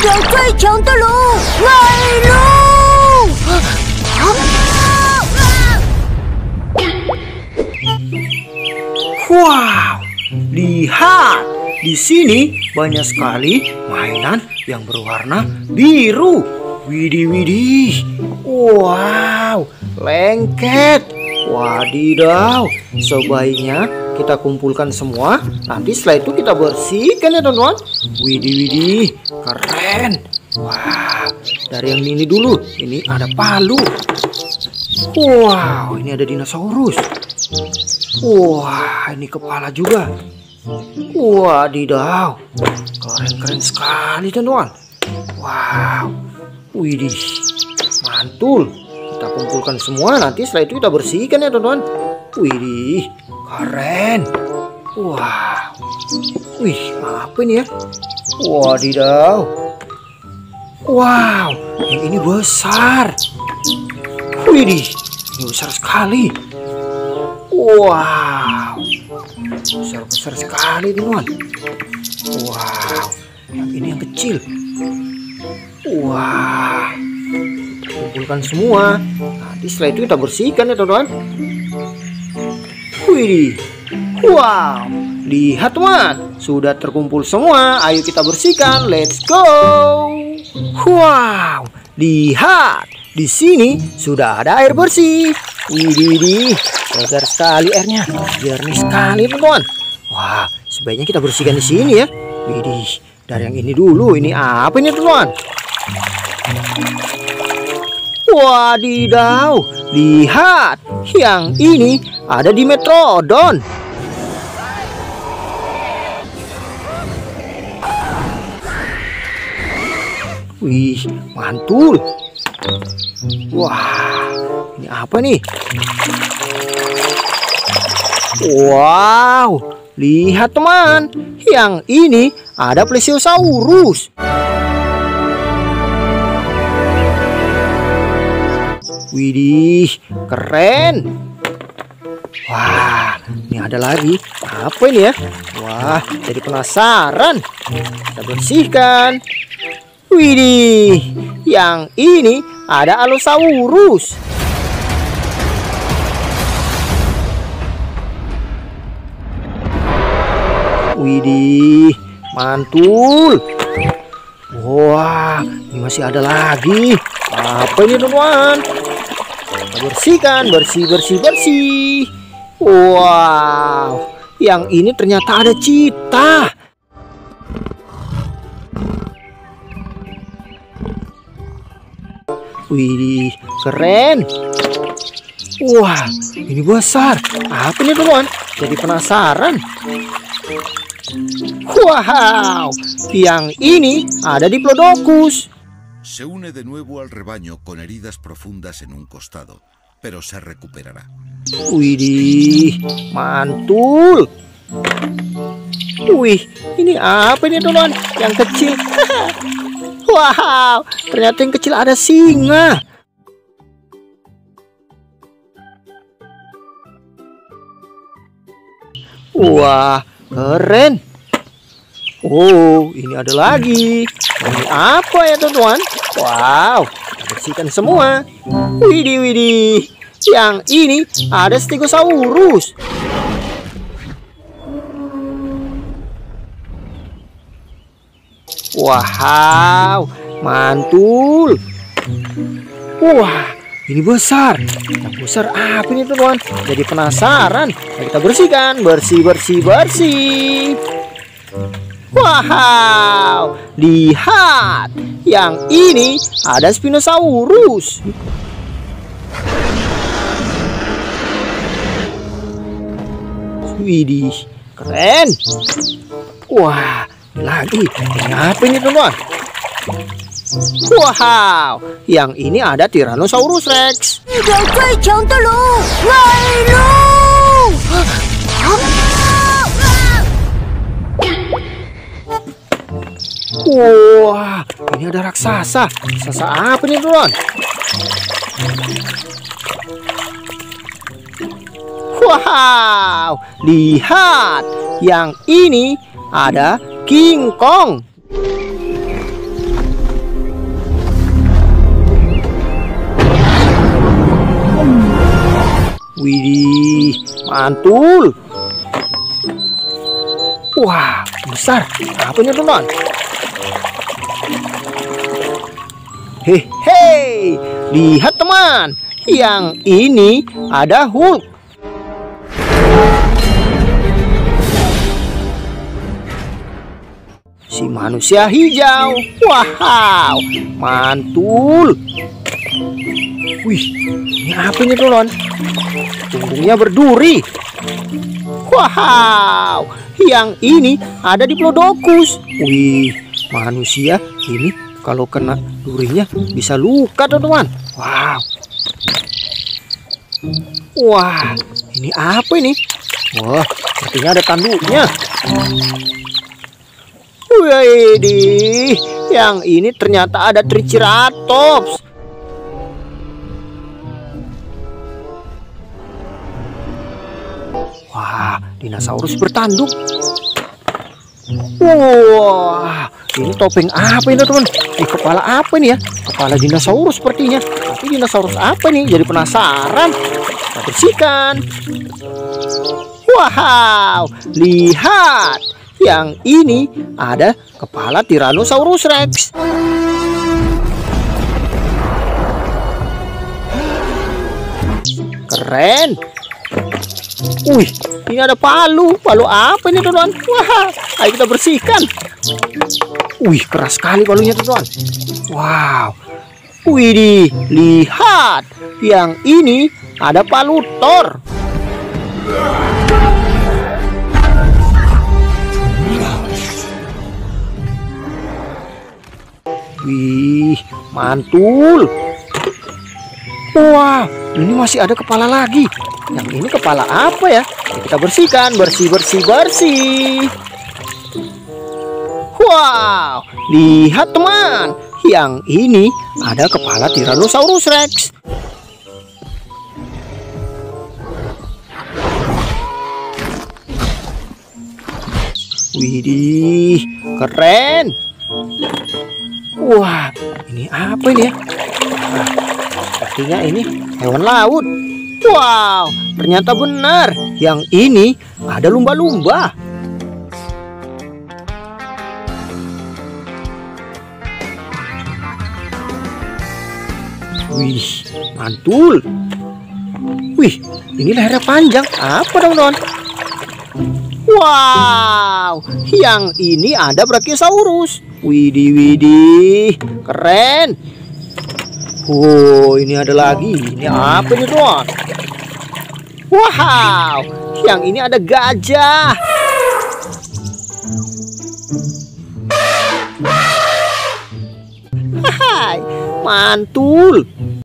着最强的龙来喽！ Wow, lihat di sini banyak sekali mainan yang berwarna biru. Widih, widih. Wow, lengket. Wadidaw, sebaiknya kita kumpulkan semua. Nanti setelah itu kita bersihkan ya teman-teman. Widih, widih, keren. Wah, dari yang ini dulu. Ini ada palu. Wow, ini ada dinosaurus. Wah, ini kepala juga. Wadidaw, keren-keren sekali teman-teman. Wow, widih, mantul. Kita kumpulkan semua, nanti setelah itu kita bersihkan ya teman-teman. Widih, keren. Wow, wih, apa ini ya? Wadidaw. Wow, yang ini besar. Widih, ini besar sekali. Wow, besar-besar sekali teman. Wow, yang ini yang kecil. Wah, kumpulkan semua. Nanti setelah itu kita bersihkan ya teman. Wih, wow, lihat teman, sudah terkumpul semua. Ayo kita bersihkan. Let's go. Wow, lihat, di sini sudah ada air bersih. Widih, segar sekali airnya, jernih sekali teman. Wah, sebaiknya kita bersihkan di sini ya. Widih, dari yang ini dulu. Ini apa ini teman? Wadidaw, lihat, yang ini ada di Metrodon. Wih, mantul. Wah, ini apa nih? Wow, lihat teman, yang ini ada Plesiosaurus. Widih, keren. Wah, ini ada lagi. Apa ini ya? Wah, jadi penasaran. Kita bersihkan. Widih, yang ini ada Allosaurus. Widih, mantul. Wah, ini masih ada lagi. Apa ini teman? Kita bersihkan, bersih. Wow, yang ini ternyata ada cheetah. Wih, keren. Wah, ini besar. Apa ini teman? Jadi penasaran. Wow, yang ini ada Diplodocus. Se une de nuevo al rebaño con heridas profundas en un costado, pero se recuperará. Widih, mantul. Wih, ini apa ini teman? Yang kecil. Wow, ternyata yang kecil ada singa. Wah, keren. Oh, ini ada lagi. Ini apa ya teman-teman? Wow, bersihkan semua. Widih. Yang ini ada Stegosaurus. Wow, mantul. Wah, ini besar. Yang besar apa ini teman? Jadi penasaran. Kita bersihkan, bersih. Wow, lihat, yang ini ada Spinosaurus. Widih, keren. Wah, lagi. Ini apa ini teman? Wow, yang ini ada Tyrannosaurus Rex. 着最强的龙来喽！ Wah, ini ada raksasa. Raksasa apa nih teman? Wow, lihat, yang ini ada King Kong. Widih, mantul. Wah, besar. Apa ini teman? Hehe, lihat teman. Yang ini ada Hulk. Si manusia hijau. Wow, mantul. Wih, ini apa ini teman? Punggungnya berduri. Wow, yang ini ada Diplodocus. Wih, manusia ini kalau kena durinya bisa luka teman-teman. Wow. Wah, ini apa ini? Wah, sepertinya ada tanduknya. Widih, yang ini ternyata ada Triceratops. Wah, dinosaurus bertanduk. Wah, ini topeng apa ini teman? Kepala apa ini ya? Kepala dinosaurus sepertinya. Tapi dinosaurus apa nih? Jadi penasaran. Kita bersihkan. Wow, lihat. Yang ini ada kepala Tyrannosaurus Rex. Keren. Wih, ini ada palu. Palu apa ini teman? Wah, ayo kita bersihkan. Wih, keras sekali palunya teman. Wow. Widih, lihat. Yang ini ada palu Thor. Wih, mantul. Wah, ini masih ada kepala lagi. Yang ini kepala apa ya? Kita bersihkan, bersih. Wow, lihat teman. Yang ini ada kepala Tyrannosaurus Rex. Widih, keren. Wah, ini apa ini ya? Nah, sepertinya ini hewan laut. Wow, ternyata benar. Yang ini ada lumba-lumba. Wih, mantul. Wih, ini lehernya panjang. Apa dong, Don? Wow, yang ini ada Brachiosaurus. Widih, keren. Oh, ini ada lagi. Ini apa nih, Don? Wow, yang ini ada gajah. Hai, mantul.